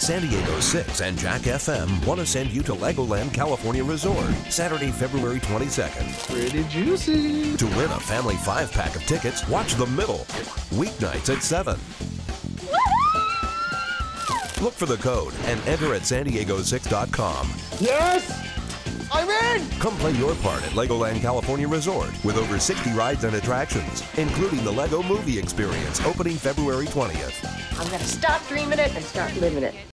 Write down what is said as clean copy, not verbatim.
San Diego 6 and Jack FM want to send you to LEGOLAND California Resort, Saturday, February 22nd. Pretty juicy. To win a family 5-pack of tickets, watch The Middle, weeknights at 7. Look for the code and enter at san-diego6.com. Yes! I'm in! Come play your part at LEGOLAND California Resort with over 60 rides and attractions, including the LEGO Movie Experience, opening February 20th. I'm gonna stop dreaming it and start living it.